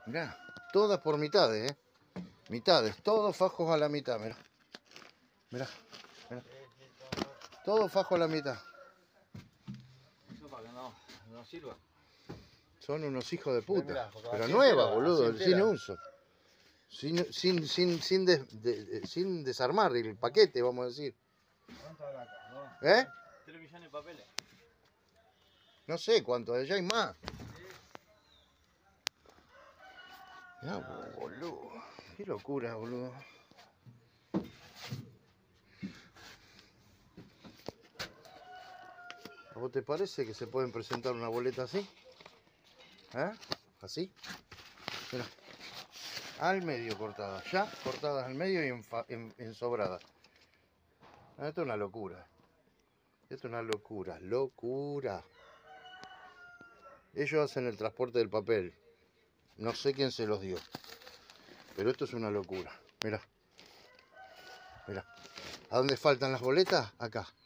Mirá, todas por mitades, mitades, todos fajos a la mitad, mirá. Mirá, mirá. Todos fajos a la mitad. Eso para que no sirva. Son unos hijos de puta. Mirá, pero nuevas, boludo, sin entera. uso. Sin desarmar el paquete, vamos a decir. ¿Cuánto habrá acá? ¿No? 3 millones de papeles. No sé cuánto, allá hay más. Mirá, boludo. Qué locura, boludo. ¿A vos te parece que se pueden presentar una boleta así? ¿Así? Mira. Al medio cortadas. Ya cortadas al medio y ensobradas. Esto es una locura. Esto es una locura. Locura. Ellos hacen el transporte del papel. No sé quién se los dio. Pero esto es una locura. Mira. Mira. ¿A dónde faltan las boletas? Acá.